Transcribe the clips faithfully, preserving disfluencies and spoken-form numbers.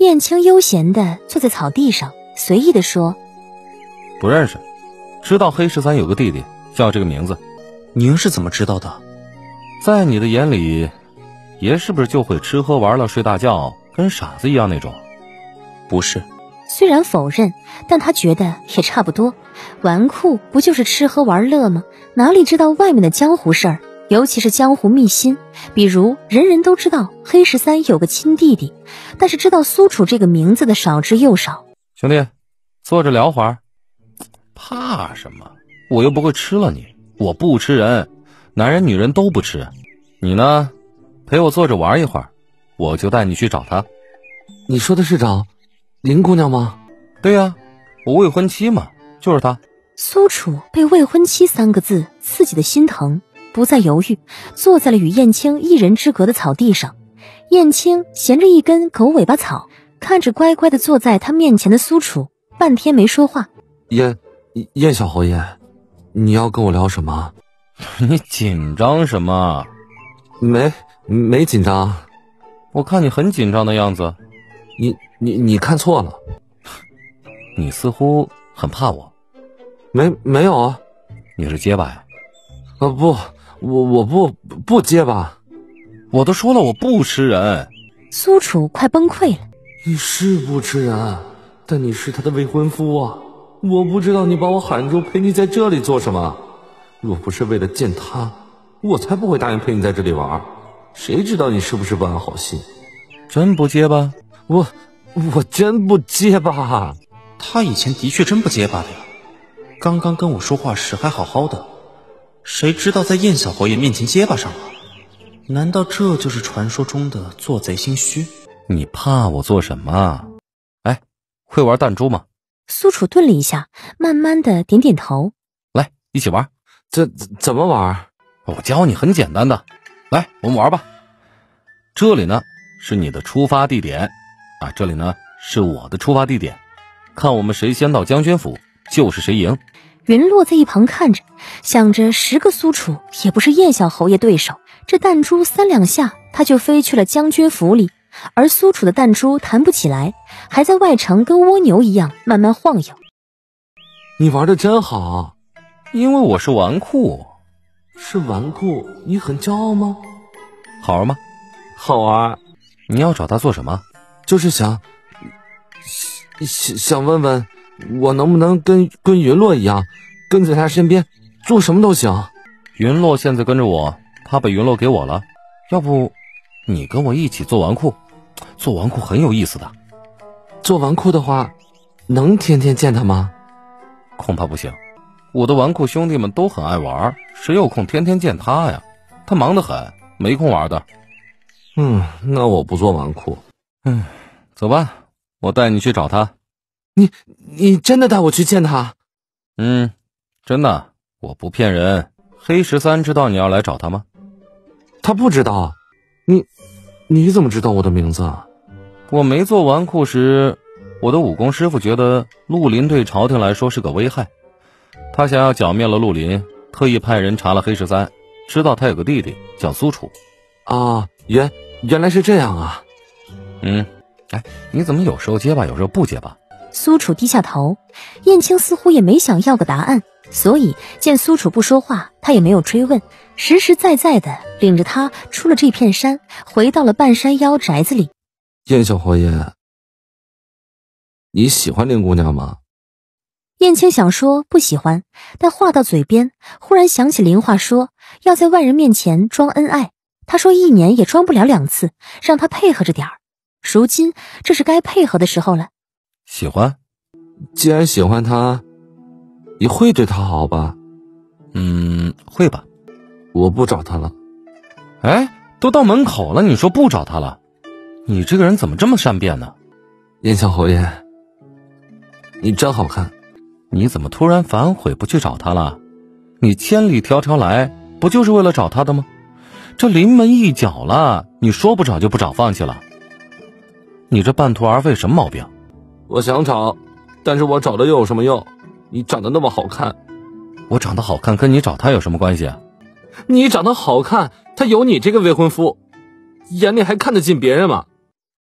燕青悠闲地坐在草地上，随意地说： 不认识，知道黑十三有个弟弟叫这个名字。 您是怎么知道的？ 在你的眼里，爷是不是就会吃喝玩乐睡大觉，跟傻子一样那种？ 不是。 虽然否认，但他觉得也差不多。纨绔不就是吃喝玩乐吗？哪里知道外面的江湖事儿，尤其是江湖秘辛。比如人人都知道黑十三有个亲弟弟，但是知道苏楚这个名字的少之又少。 兄弟，坐着聊会儿。怕什么？我又不会吃了你，我不吃人，男人女人都不吃。你呢，陪我坐着玩一会儿，我就带你去找她。 你说的是找林姑娘吗？ 对呀、啊，我未婚妻嘛，就是她。 苏楚被未婚妻三个字刺激的心疼，不再犹豫，坐在了与燕青一人之隔的草地上。燕青衔着一根狗尾巴草，看着乖乖地坐在他面前的苏楚，半天没说话。 燕燕小侯爷，你要跟我聊什么？ 你紧张什么？ 没没紧张。 我看你很紧张的样子。 你你你看错了。 你似乎很怕我。 没没有啊。 你是结巴呀？ 啊不，我我不不结巴。 我都说了我不吃人。 苏楚快崩溃了。 你是不吃人，但你是他的未婚夫啊！我不知道你把我喊住陪你在这里做什么。若不是为了见他，我才不会答应陪你在这里玩。谁知道你是不是不安好心？ 真不结巴？ 我我真不结巴。 他以前的确真不结巴的呀，刚刚跟我说话时还好好的，谁知道在燕小侯爷面前结巴上了？难道这就是传说中的做贼心虚？ 你怕我做什么？哎，会玩弹珠吗？ 苏楚顿了一下，慢慢的点点头。 来，一起玩。 这怎么玩？ 我教你，很简单的。来，我们玩吧。这里呢是你的出发地点啊，这里呢是我的出发地点，看我们谁先到将军府，就是谁赢。 云落在一旁看着，想着十个苏楚也不是燕小侯爷对手，这弹珠三两下他就飞去了将军府里，而苏楚的弹珠弹不起来，还在外城跟蜗牛一样慢慢晃悠。 你玩的真好。 因为我是纨绔。 是纨绔，你很骄傲吗？ 好玩吗？ 好玩。 你要找他做什么？ 就是想想想问问我能不能跟跟云落一样，跟在他身边做什么都行。 云落现在跟着我，他把云落给我了，要不你跟我一起做纨绔？做纨绔很有意思的。 做纨绔的话能天天见他吗？ 恐怕不行，我的纨绔兄弟们都很爱玩，谁有空天天见他呀？他忙得很，没空玩的。 嗯，那我不做纨绔。 嗯，走吧，我带你去找他。 你你真的带我去见他？ 嗯，真的，我不骗人。黑十三知道你要来找他吗？ 他不知道。你你怎么知道我的名字啊？ 我没做纨绔时，我的武功师傅觉得陆林对朝廷来说是个危害，他想要剿灭了陆林，特意派人查了黑十三，知道他有个弟弟叫苏楚。 啊，原原来是这样啊。 嗯，哎，你怎么有时候结巴，有时候不结巴？ 苏楚低下头，燕青似乎也没想要个答案，所以见苏楚不说话，他也没有追问，实实在在的领着他出了这片山，回到了半山腰宅子里。 燕小侯爷，你喜欢林姑娘吗？ 燕青想说不喜欢，但话到嘴边，忽然想起林话说要在外人面前装恩爱，他说一年也装不了两次，让他配合着点儿。如今这是该配合的时候了。 喜欢？ 既然喜欢他，你会对他好吧？ 嗯，会吧。 我不找他了。 哎，都到门口了，你说不找他了？你这个人怎么这么善变呢？ 燕小侯爷，你真好看。 你怎么突然反悔不去找他了？你千里迢迢来，不就是为了找他的吗？这临门一脚了，你说不找就不找，放弃了？你这半途而废什么毛病？ 我想找，但是我找了又有什么用？你长得那么好看。 我长得好看跟你找他有什么关系啊？ 你长得好看，他有你这个未婚夫，眼里还看得进别人吗？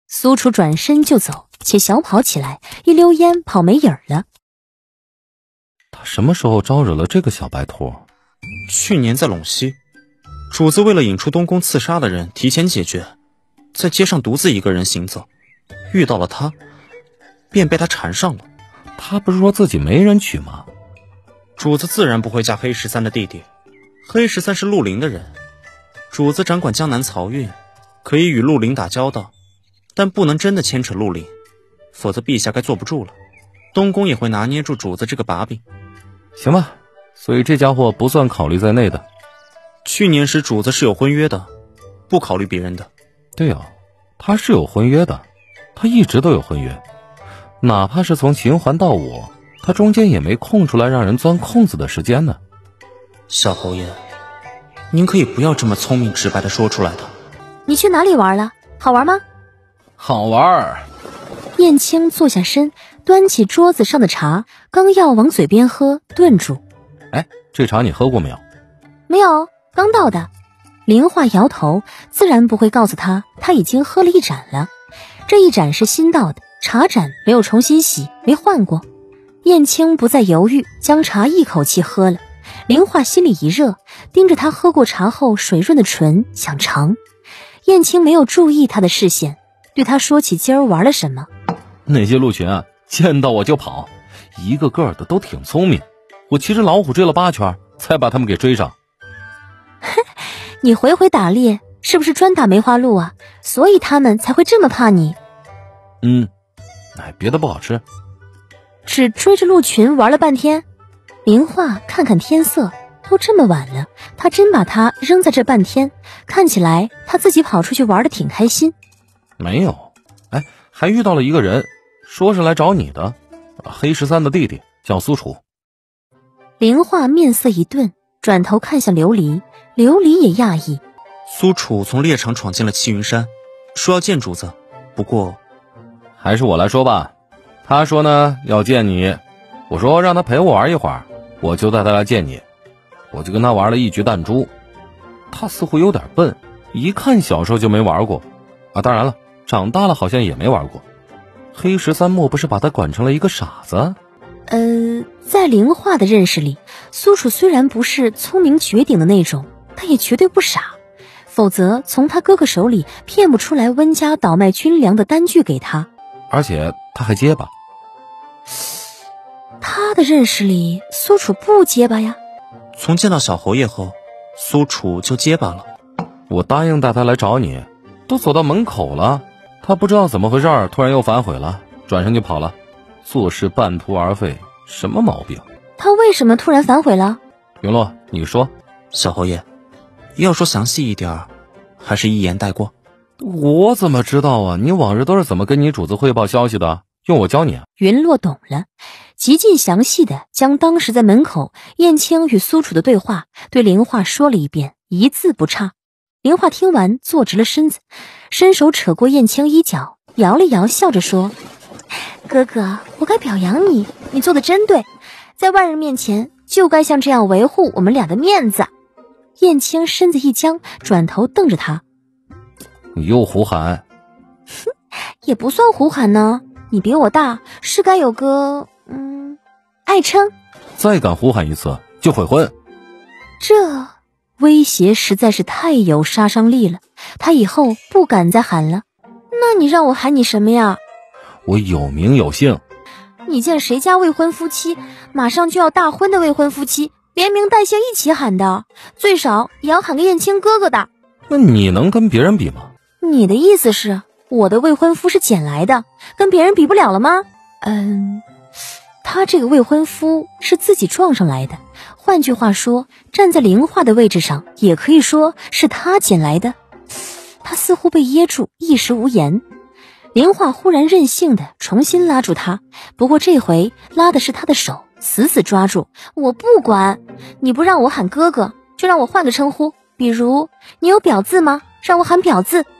苏楚转身就走，且小跑起来，一溜烟跑没影儿了。 他什么时候招惹了这个小白兔？ 去年在陇西，主子为了引出东宫刺杀的人提前解决，在街上独自一个人行走，遇到了他，便被他缠上了。 他不是说自己没人娶吗？ 主子自然不会嫁黑十三的弟弟，黑十三是陆林的人，主子掌管江南漕运，可以与陆林打交道，但不能真的牵扯陆林，否则陛下该坐不住了，东宫也会拿捏住主子这个把柄。 行吧，所以这家伙不算考虑在内的。 去年时主子是有婚约的，不考虑别人的。 对啊，他是有婚约的，他一直都有婚约，哪怕是从秦环到我，他中间也没空出来让人钻空子的时间呢。 小侯爷，您可以不要这么聪明直白的说出来的。 你去哪里玩了？好玩吗？ 好玩。 燕青坐下身，端起桌子上的茶，刚要往嘴边喝，顿住。 哎，这茶你喝过没有？ 没有，刚倒的。林化摇头，自然不会告诉他他已经喝了一盏了。这一盏是新倒的，茶盏没有重新洗，没换过。燕青不再犹豫，将茶一口气喝了。林化心里一热，盯着他喝过茶后水润的唇想尝。燕青没有注意他的视线，对他说起今儿玩了什么。 那些鹿群啊，见到我就跑，一个个的都挺聪明，我骑着老虎追了八圈才把他们给追上。 你回回打猎是不是专打梅花鹿啊？所以他们才会这么怕你。 嗯，哎，别的不好吃。 只追着鹿群玩了半天。林化看看天色，都这么晚了，他真把他扔在这半天，看起来他自己跑出去玩的挺开心。 没有，哎，还遇到了一个人，说是来找你的，黑十三的弟弟叫苏楚。 林化面色一顿，转头看向琉璃，琉璃也讶异。 苏楚从猎场闯进了七云山，说要见主子，不过还是我来说吧。他说呢要见你，我说让他陪我玩一会儿，我就带他来见你。我就跟他玩了一局弹珠，他似乎有点笨，一看小时候就没玩过啊，当然了，长大了好像也没玩过。黑十三莫不是把他管成了一个傻子？ 呃，在林化的认识里，苏楚虽然不是聪明绝顶的那种，但也绝对不傻，否则从他哥哥手里骗不出来温家倒卖军粮的单据给他。 而且他还结巴。 他的认识里，苏楚不结巴呀。 从见到小侯爷后，苏楚就结巴了。 我答应带他来找你，都走到门口了，他不知道怎么回事，突然又反悔了，转身就跑了，做事半途而废，什么毛病？ 他为什么突然反悔了？ 云洛，你说。 小侯爷，要说详细一点，还是一言带过？ 我怎么知道啊？你往日都是怎么跟你主子汇报消息的？用我教你啊？ 云洛懂了，极尽详细的将当时在门口燕青与苏楚的对话对林化说了一遍，一字不差。林化听完坐直了身子，伸手扯过燕青衣角，摇了摇，笑着说：哥哥，我该表扬你，你做的真对，在外人面前就该像这样维护我们俩的面子。燕青身子一僵，转头瞪着他。 你又胡喊。 哼，也不算胡喊呢，你比我大，是该有个嗯爱称。 再敢胡喊一次就悔婚。 这威胁实在是太有杀伤力了，他以后不敢再喊了。那你让我喊你什么呀？ 我有名有姓。 你见谁家未婚夫妻马上就要大婚的未婚夫妻连名带姓一起喊的，最少也要喊个燕青哥哥的。 那你能跟别人比吗？ 你的意思是我的未婚夫是捡来的，跟别人比不了了吗？嗯，他这个未婚夫是自己撞上来的，换句话说，站在林化的位置上也可以说是他捡来的。他似乎被噎住，一时无言。林化忽然任性的重新拉住他，不过这回拉的是他的手，死死抓住。我不管，你不让我喊哥哥，就让我换个称呼，比如你有表字吗？让我喊表字。